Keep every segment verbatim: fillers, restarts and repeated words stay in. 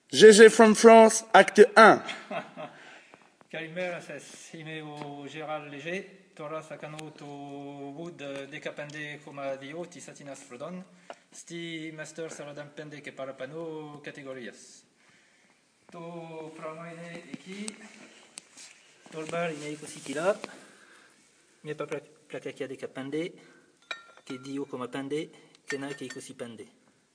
G G from France, acte un. Kalimera ime o Gérald Léger, Tora Sakano to Wood Decapende Koma Dio, Ti Satinas Frodon, Sti Master Saradam Pende ke Parapano categorias. To Framaine Eki, Tolbar Ine Kosikila, Mi pa Placakia Decapende, Ke Dio Koma Pende, Kena Ke Kosipende.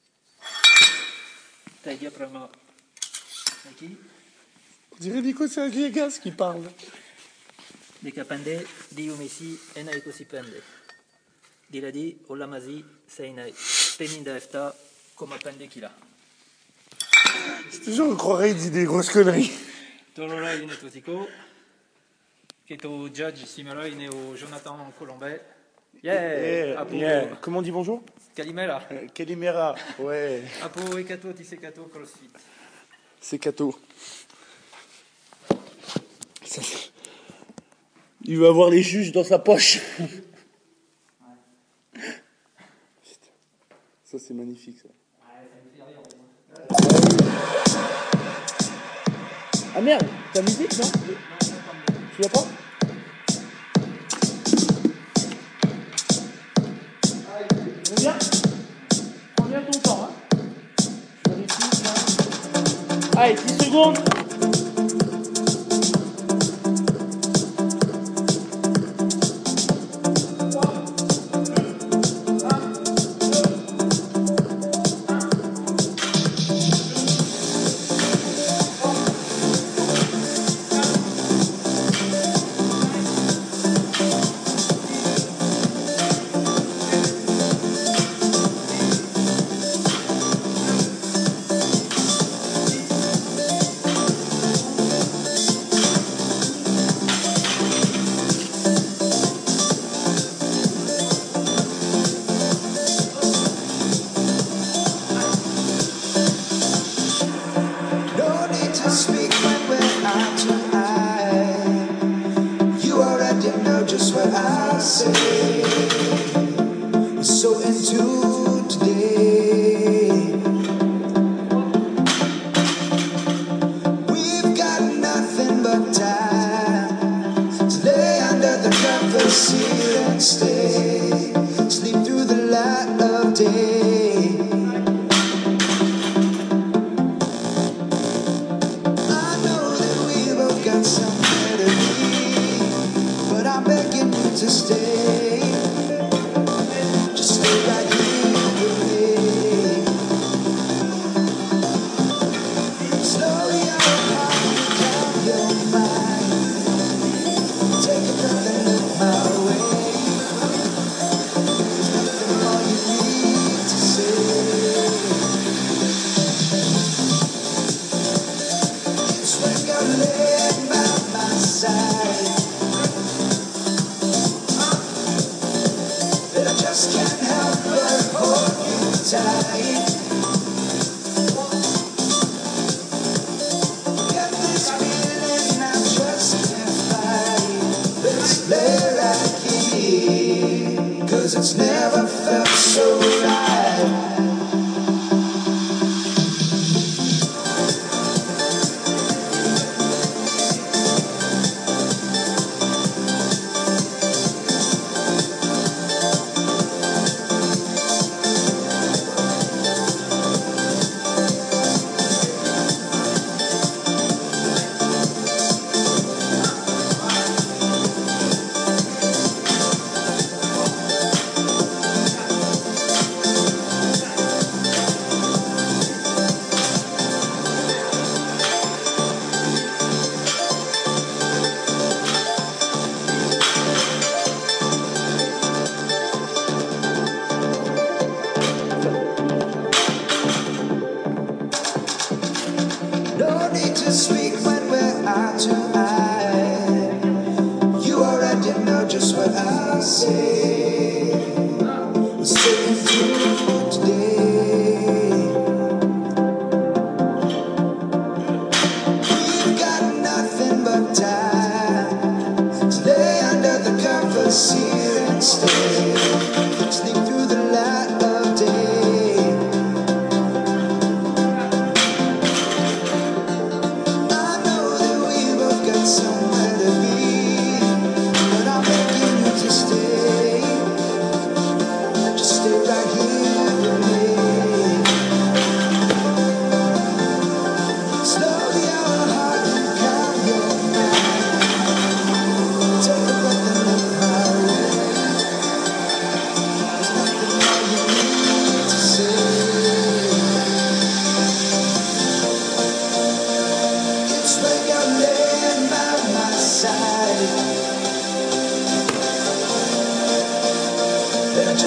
Taidia Prama Eki. On dirait Nico, c'est un Viegas qui parle. Decapende, Dio Messi, Ena Ekosipende. Diladi, Olamazi, Seinai, Peninda Efta, Koma Pende Kila. C'est toujours, on croirait qu'il dit des grosses conneries. Torora Ine Tosiko, Keto Judge Simera Ine o Jonathan Colombet. Yeah! Yeah, Apo, yeah. Comment on dit bonjour? Kalimera. euh, Kalimera, ouais. Apo Ekato Tisekato CrossFit. C'est Kato. Ça, il va avoir les juges dans sa poche. Ouais. Ça, c'est magnifique, ça. Ouais, ça me fait rire. Ah merde, ta musique, non? Tu l'as pas? Combien? Prends bien ton temps, hein. Je vérifie, là. Allez, dix secondes.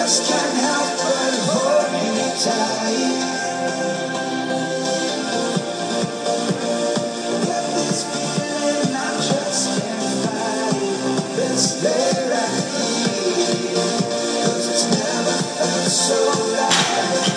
just can't help but hold you tight. Get this feeling I just can't fight. Let's lay right here, 'cause it's never felt so right.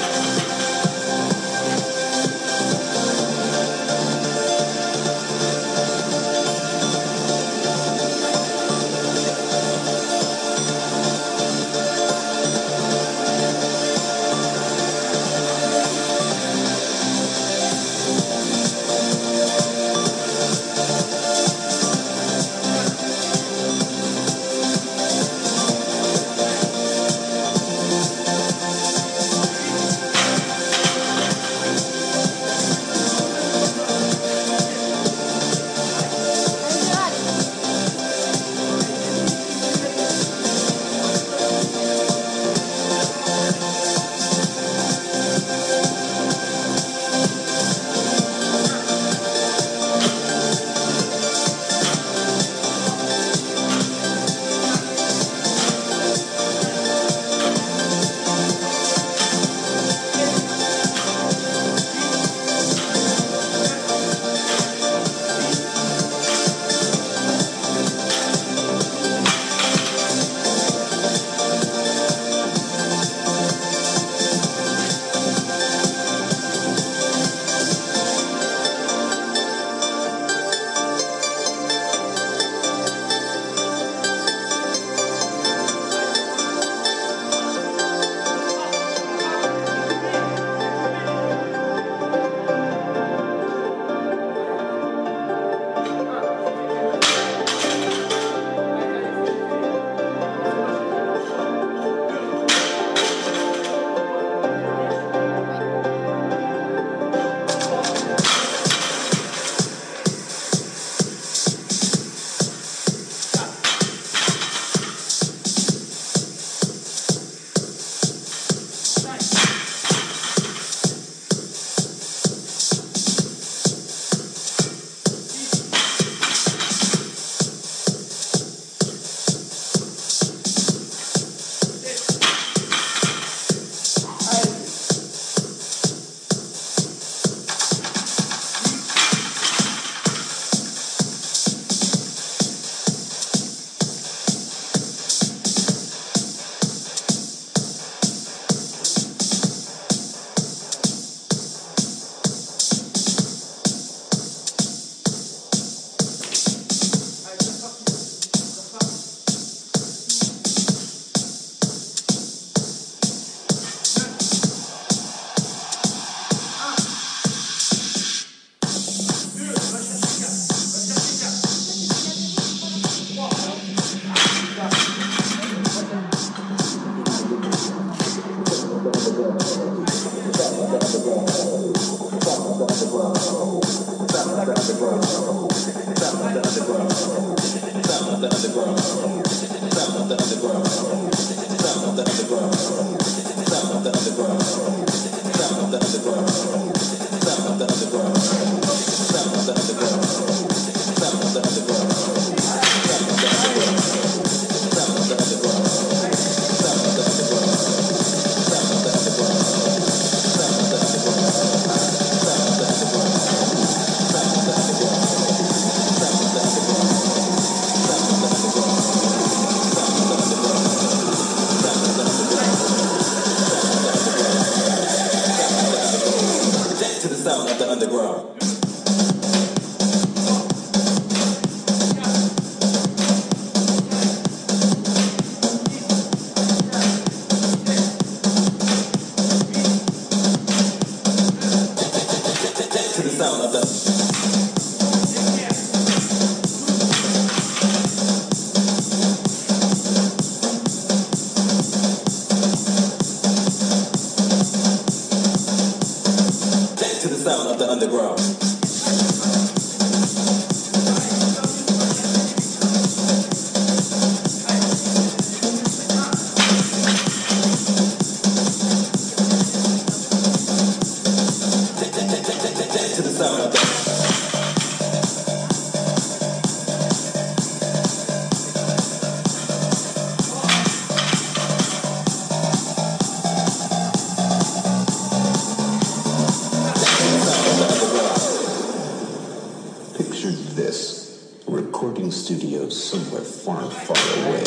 this. A recording studio somewhere far, far away.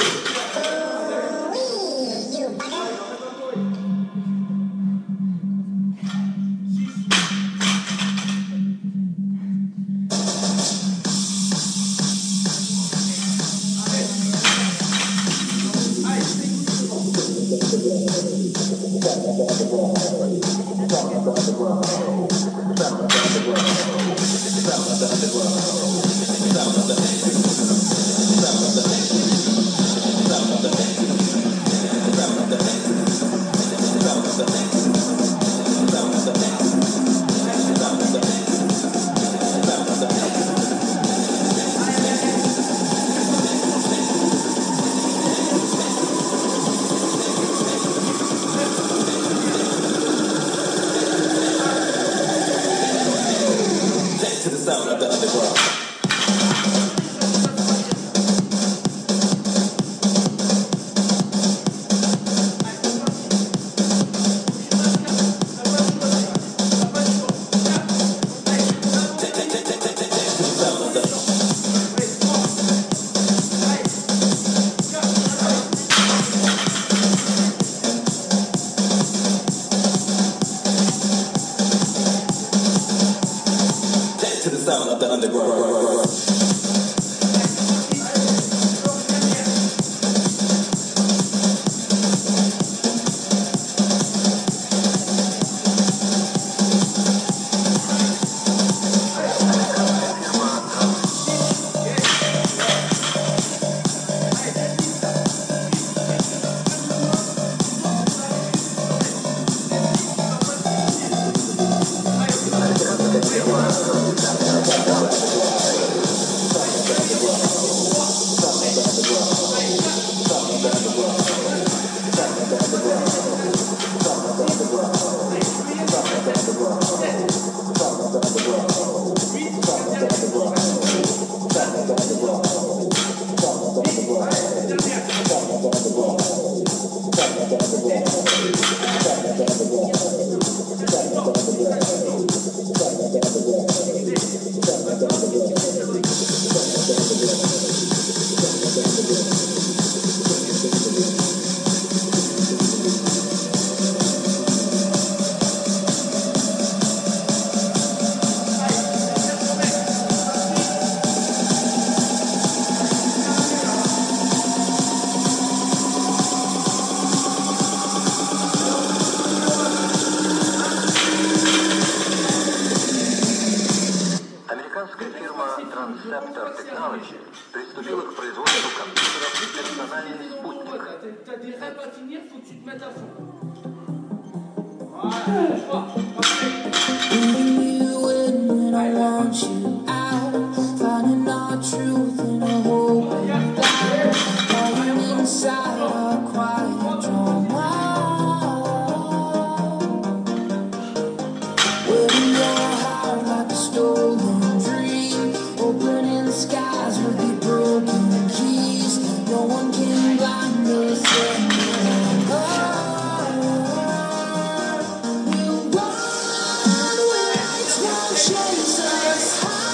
Chase us high.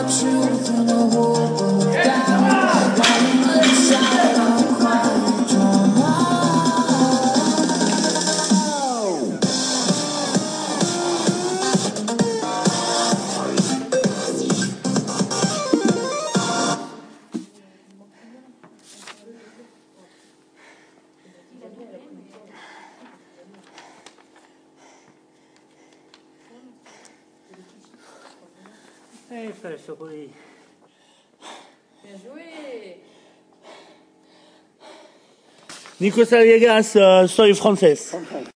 truth in a world broke down. Lying inside on quiet drama. Eh, presto poi. Bien joué. Nico Saliegas, euh, soy francés.